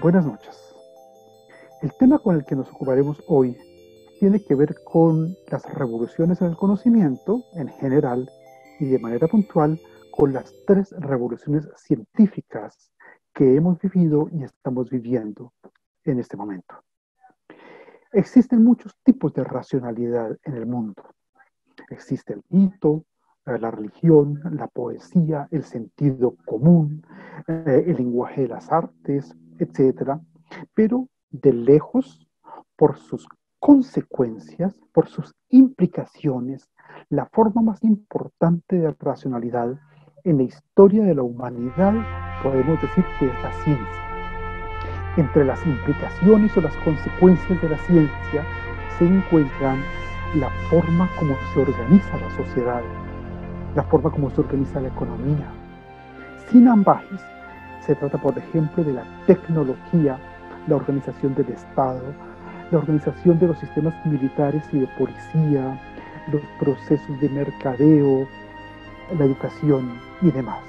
Buenas noches. El tema con el que nos ocuparemos hoy tiene que ver con las revoluciones en el conocimiento en general y de manera puntual con las tres revoluciones científicas que hemos vivido y estamos viviendo en este momento. Existen muchos tipos de racionalidad en el mundo. Existe el mito, la religión, la poesía, el sentido común, el lenguaje de las artes, etc. Pero de lejos, por sus consecuencias, por sus implicaciones, la forma más importante de racionalidad en la historia de la humanidad podemos decir que es la ciencia. Entre las implicaciones o las consecuencias de la ciencia se encuentran la forma como se organiza la sociedad, la forma como se organiza la economía. Sin ambas, se trata, por ejemplo, de la tecnología, la organización del Estado, la organización de los sistemas militares y de policía, los procesos de mercadeo, la educación y demás.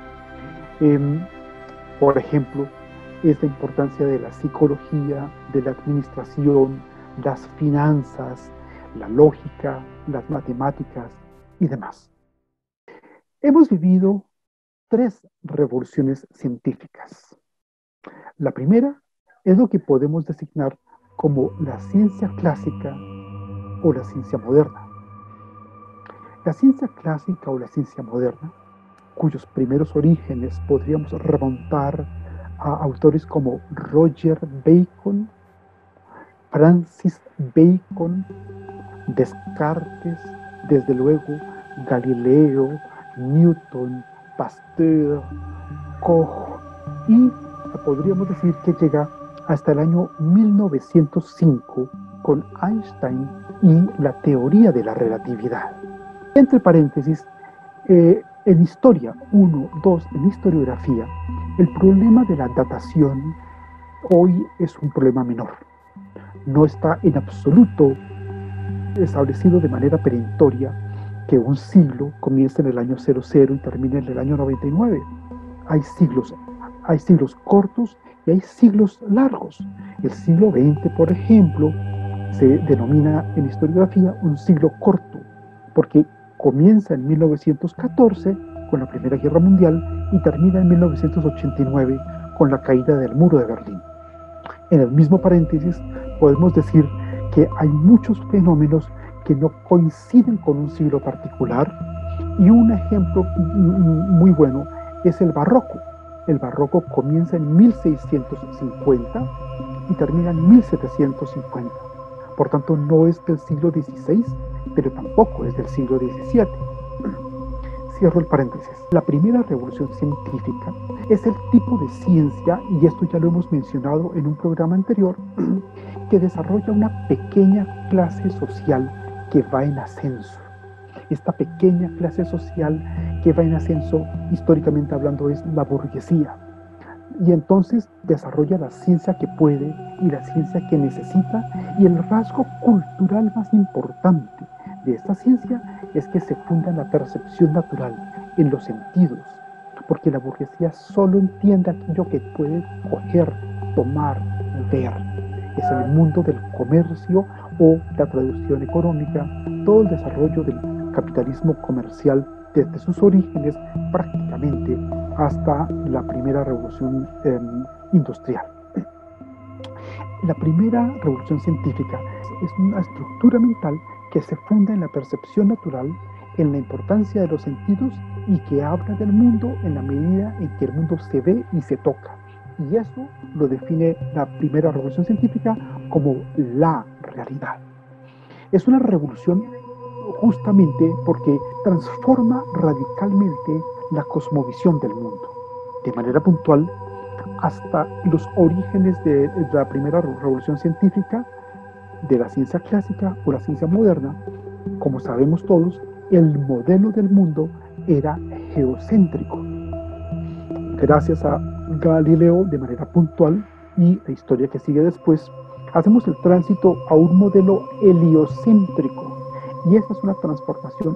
Por ejemplo, es la importancia de la psicología, de la administración, las finanzas, la lógica, las matemáticas y demás. Hemos vivido tres revoluciones científicas. La primera es lo que podemos designar como la ciencia clásica o la ciencia moderna. La ciencia clásica o la ciencia moderna, cuyos primeros orígenes podríamos remontar a autores como Roger Bacon, Francis Bacon, Descartes, desde luego Galileo, Newton, Pasteur, Koch, y podríamos decir que llega hasta el año 1905 con Einstein y la teoría de la relatividad. Entre paréntesis, en historia 1, 2, en historiografía, el problema de la datación hoy es un problema menor. No está en absoluto establecido de manera perentoria que un siglo comienza en el año 00 y termina en el año 99. Hay siglos cortos y hay siglos largos. El siglo XX, por ejemplo, se denomina en historiografía un siglo corto, porque comienza en 1914 con la Primera Guerra Mundial y termina en 1989 con la caída del Muro de Berlín. En el mismo paréntesis, podemos decir que hay muchos fenómenos que no coinciden con un siglo particular, y un ejemplo muy bueno es el barroco. El barroco comienza en 1650 y termina en 1750. Por tanto, no es del siglo XVI, pero tampoco es del siglo XVII. Cierro el paréntesis. La primera revolución científica es el tipo de ciencia, y esto ya lo hemos mencionado en un programa anterior, que desarrolla una pequeña clase social que va en ascenso. Esta pequeña clase social que va en ascenso, históricamente hablando, es la burguesía. Y entonces desarrolla la ciencia que puede y la ciencia que necesita, y el rasgo cultural más importante de esta ciencia es que se funda en la percepción natural, en los sentidos, porque la burguesía solo entiende aquello que puede coger, tomar, ver. Es el mundo del comercio o la producción económica, todo el desarrollo del capitalismo comercial desde sus orígenes prácticamente hasta la primera revolución industrial. La primera revolución científica es una estructura mental que se funda en la percepción natural, en la importancia de los sentidos, y que habla del mundo en la medida en que el mundo se ve y se toca. Y eso lo define la primera revolución científica como la realidad. Es una revolución justamente porque transforma radicalmente la cosmovisión del mundo. De manera puntual, hasta los orígenes de la primera revolución científica, de la ciencia clásica o la ciencia moderna, como sabemos todos, el modelo del mundo era geocéntrico. Gracias a Galileo, de manera puntual, y la historia que sigue después, hacemos el tránsito a un modelo heliocéntrico, y esta es una transformación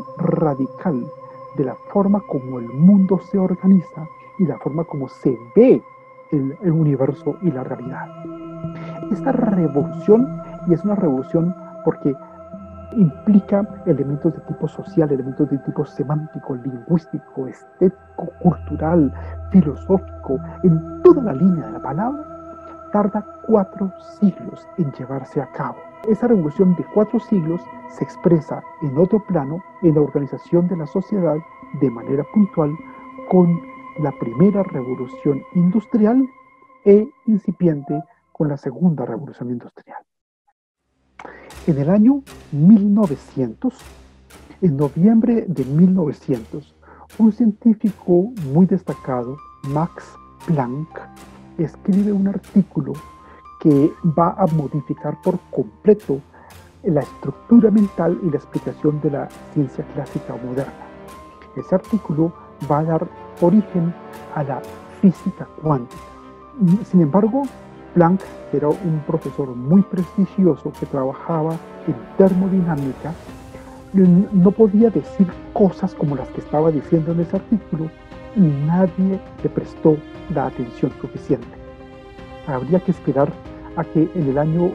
radical de la forma como el mundo se organiza y la forma como se ve el universo y la realidad. Esta revolución, y es una revolución porque implica elementos de tipo social, elementos de tipo semántico, lingüístico, estético, cultural, filosófico, en toda la línea de la palabra, tarda 4 siglos en llevarse a cabo. Esa revolución de 4 siglos se expresa en otro plano, en la organización de la sociedad de manera puntual, con la primera revolución industrial e incipiente con la segunda revolución industrial. En el año 1900, en noviembre de 1900, un científico muy destacado, Max Planck, escribe un artículo que va a modificar por completo la estructura mental y la explicación de la ciencia clásica moderna. Ese artículo va a dar origen a la física cuántica. Sin embargo, Planck era un profesor muy prestigioso que trabajaba en termodinámica. No podía decir cosas como las que estaba diciendo en ese artículo y nadie le prestó la atención suficiente. Habría que esperar a que en el año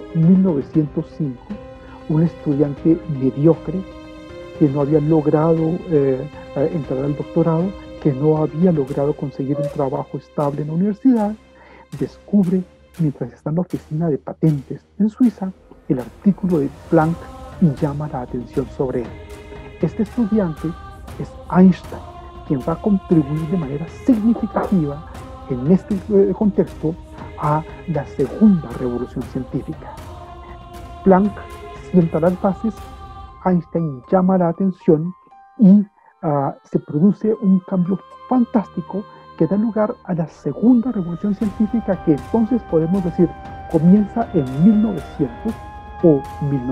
1905 un estudiante mediocre que no había logrado entrar al doctorado, que no había logrado conseguir un trabajo estable en la universidad, descubre, mientras está en la oficina de patentes en Suiza, el artículo de Planck y llama la atención sobre él. Este estudiante es Einstein, quien va a contribuir de manera significativa en este contexto a la segunda revolución científica. Planck sienta las bases, Einstein llama la atención y se produce un cambio fantástico que da lugar a la segunda revolución científica, que entonces podemos decir comienza en 1900 o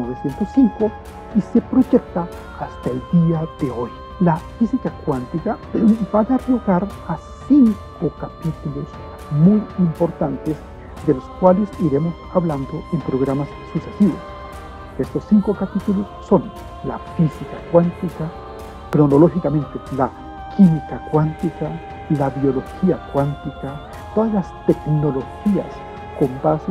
1905 y se proyecta hasta el día de hoy. La física cuántica va a dar lugar a 5 capítulos muy importantes, de los cuales iremos hablando en programas sucesivos. Estos 5 capítulos son la física cuántica, cronológicamente la química cuántica, la biología cuántica, todas las tecnologías con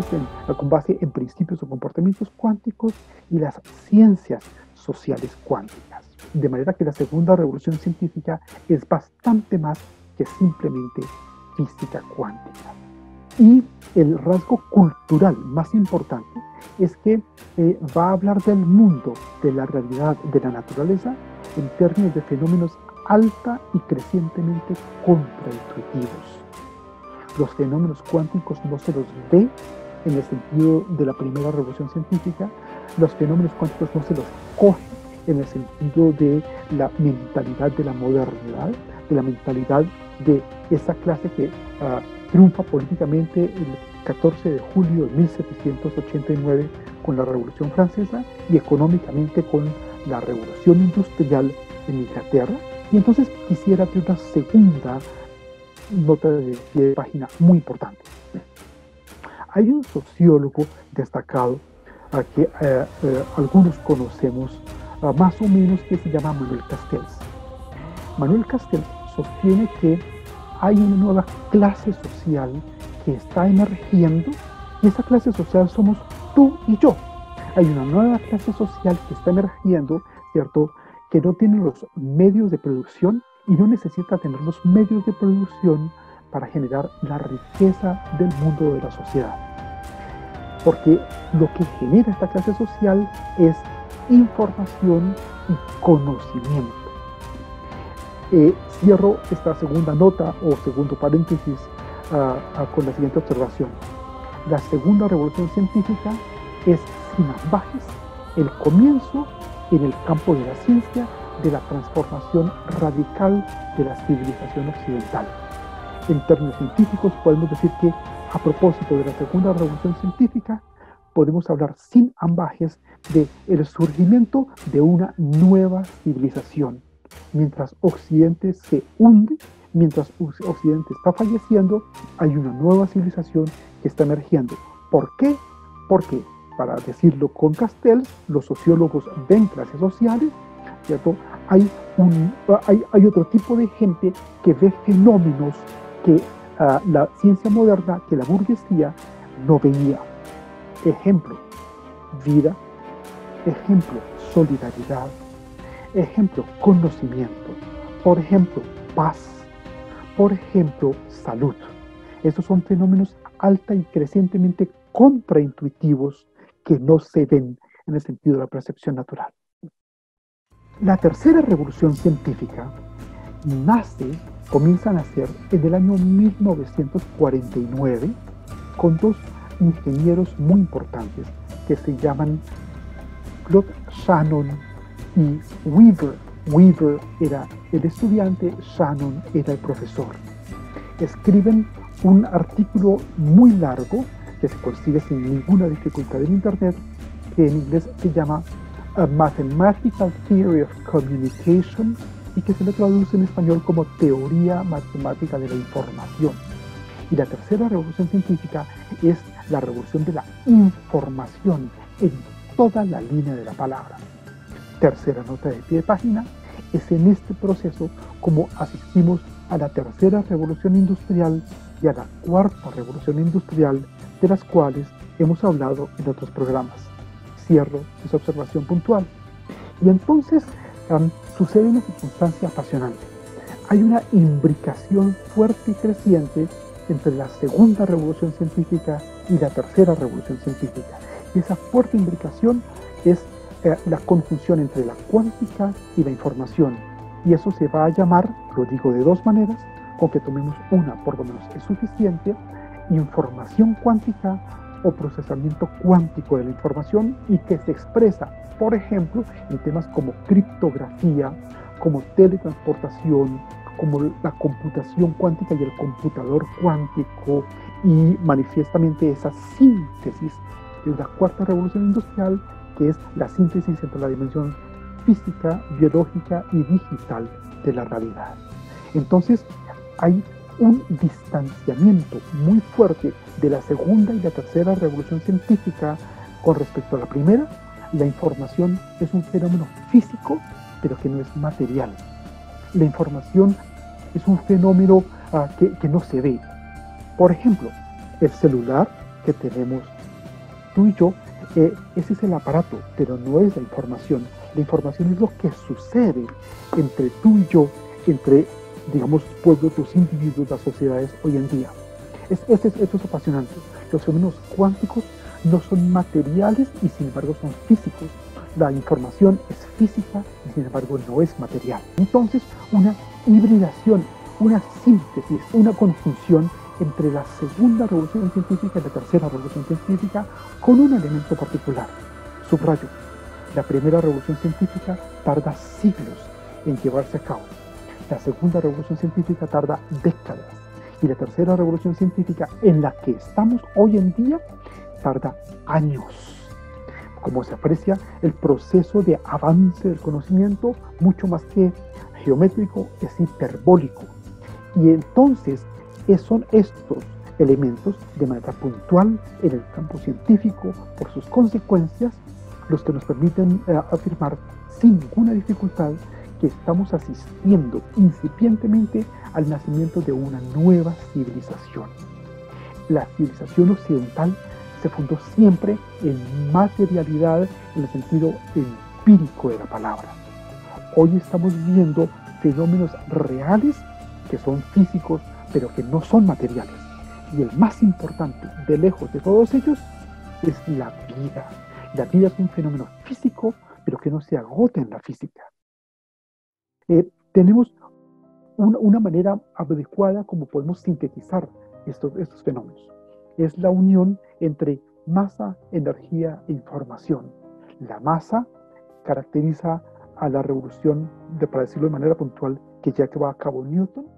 base en principios o comportamientos cuánticos y las ciencias sociales cuánticas. De manera que la segunda revolución científica es bastante más que simplemente física cuántica. Y el rasgo cultural más importante es que va a hablar del mundo, de la realidad, de la naturaleza, en términos de fenómenos alta y crecientemente contraintuitivos. Los fenómenos cuánticos no se los ve en el sentido de la primera revolución científica, los fenómenos cuánticos no se los coge en el sentido de la mentalidad de la modernidad, de la mentalidad de esa clase que triunfa políticamente el 14 de julio de 1789 con la Revolución Francesa y económicamente con la Revolución Industrial en Inglaterra. Y entonces quisiera abrir una segunda nota de pie de página muy importante. Hay un sociólogo destacado que algunos conocemos más o menos, que se llama Manuel Castells. Manuel Castells sostiene que hay una nueva clase social que está emergiendo y esa clase social somos tú y yo. Hay una nueva clase social que está emergiendo, ¿cierto?, que no tiene los medios de producción y no necesita tener los medios de producción para generar la riqueza del mundo de la sociedad. Porque lo que genera esta clase social es información y conocimiento. Cierro esta segunda nota o segundo paréntesis con la siguiente observación. La segunda revolución científica es, sin ambajes, el comienzo en el campo de la ciencia de la transformación radical de la civilización occidental. En términos científicos podemos decir que, a propósito de la segunda revolución científica, podemos hablar sin ambajes de el surgimiento de una nueva civilización. Mientras Occidente se hunde, mientras Occidente está falleciendo, hay una nueva civilización que está emergiendo. ¿Por qué? Porque, para decirlo con Castells, los sociólogos ven clases sociales, ¿cierto? Hay otro tipo de gente que ve fenómenos que la ciencia moderna que la burguesía no veía. Ejemplo, vida. Ejemplo, solidaridad. Ejemplo, conocimiento. Por ejemplo, paz. Por ejemplo, salud. Estos son fenómenos alta y crecientemente contraintuitivos que no se ven en el sentido de la percepción natural. La tercera revolución científica comienza a nacer en el año 1949 con dos ingenieros muy importantes que se llaman Claude Shannon y Weaver. Weaver era el estudiante, Shannon era el profesor. Escriben un artículo muy largo que se consigue sin ninguna dificultad en Internet, que en inglés se llama A Mathematical Theory of Communication y que se le traduce en español como Teoría Matemática de la Información. Y la tercera revolución científica es la revolución de la información en toda la línea de la palabra. Tercera nota de pie de página, es en este proceso como asistimos a la tercera revolución industrial y a la cuarta revolución industrial, de las cuales hemos hablado en otros programas. Cierro esa observación puntual. Y entonces sucede una circunstancia apasionante. Hay una imbricación fuerte y creciente entre la segunda revolución científica y la tercera revolución científica. Y esa fuerte imbricación es la conjunción entre la cuántica y la información. Y eso se va a llamar, lo digo de dos maneras, con que tomemos una por lo menos es suficiente, información cuántica o procesamiento cuántico de la información, y que se expresa, por ejemplo, en temas como criptografía, como teletransportación, como la computación cuántica y el computador cuántico, y manifiestamente esa síntesis de la cuarta revolución industrial, que es la síntesis entre la dimensión física, biológica y digital de la realidad. Entonces, hay un distanciamiento muy fuerte de la segunda y la tercera revolución científica con respecto a la primera. La información es un fenómeno físico, pero que no es material. La información es un fenómeno que no se ve. Por ejemplo, el celular que tenemos tú y yo, ese es el aparato, pero no es la información. La información es lo que sucede entre tú y yo, entre, digamos, pueblos, los individuos, las sociedades hoy en día. Esto es apasionante. Los fenómenos cuánticos no son materiales y sin embargo son físicos. La información es física y sin embargo no es material. Entonces, una hibridación, una síntesis, una conjunción entre la segunda revolución científica y la tercera revolución científica con un elemento particular. Subrayo, la primera revolución científica tarda siglos en llevarse a cabo. La segunda revolución científica tarda décadas. Y la tercera revolución científica, en la que estamos hoy en día, tarda años. Como se aprecia, el proceso de avance del conocimiento, mucho más que geométrico, es hiperbólico. Y entonces son estos elementos, de manera puntual en el campo científico, por sus consecuencias, los que nos permiten afirmar sin ninguna dificultad que estamos asistiendo incipientemente al nacimiento de una nueva civilización. La civilización occidental se fundó siempre en materialidad en el sentido empírico de la palabra. Hoy estamos viendo fenómenos reales que son físicos, pero que no son materiales. Y el más importante, de lejos de todos ellos, es la vida. La vida es un fenómeno físico, pero que no se agota en la física. Tenemos una manera adecuada como podemos sintetizar estos fenómenos. Es la unión entre masa, energía e información. La masa caracteriza a la revolución, para decirlo de manera puntual, que ya que va a cabo Newton.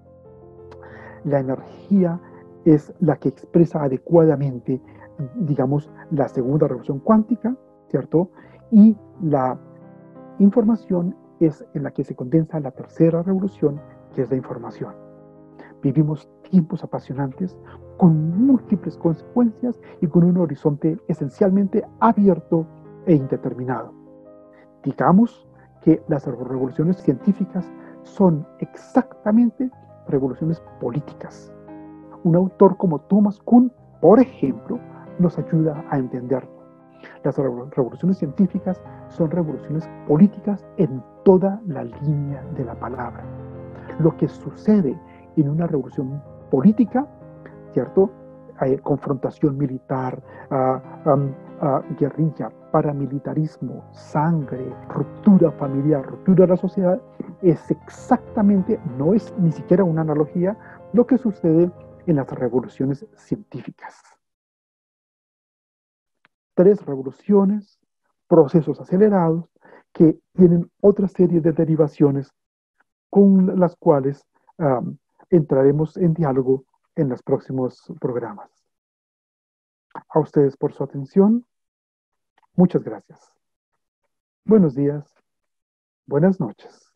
La energía es la que expresa adecuadamente, digamos, la segunda revolución cuántica, ¿cierto? Y la información es en la que se condensa la tercera revolución, que es la información. Vivimos tiempos apasionantes con múltiples consecuencias y con un horizonte esencialmente abierto e indeterminado. Digamos que las revoluciones científicas son exactamente revoluciones políticas. Un autor como Thomas Kuhn, por ejemplo, nos ayuda a entenderlo. Las revoluciones científicas son revoluciones políticas en toda la línea de la palabra. Lo que sucede en una revolución política, ¿cierto? Hay confrontación militar, guerrilla, paramilitarismo, sangre, ruptura familiar, ruptura de la sociedad, es exactamente, no es ni siquiera una analogía, lo que sucede en las revoluciones científicas. 3 revoluciones, procesos acelerados, que tienen otra serie de derivaciones con las cuales entraremos en diálogo en los próximos programas. A ustedes por su atención. Muchas gracias. Buenos días. Buenas noches.